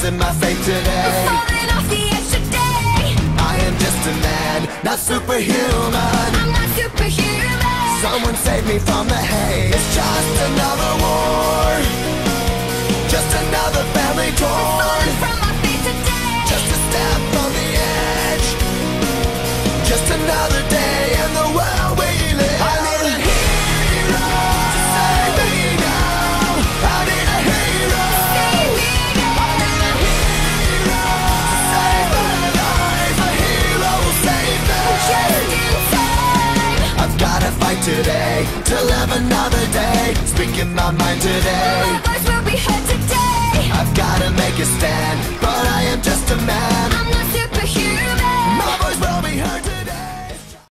trusting my fate today. I'm falling off the edge today. I am just a man, not superhuman. I'm not superhuman. Someone save me from the hate. It's just another war, just another family torn. Falling from my feet today. Just a step from the edge, just another day in the world we live. I need a hero to save me now. I need a hero. Save me now. I need a hero to save my life. A hero will save me. Just in time. I've gotta fight today to live another day. Speaking my mind today. My voice will be heard today. I've gotta make a stand, but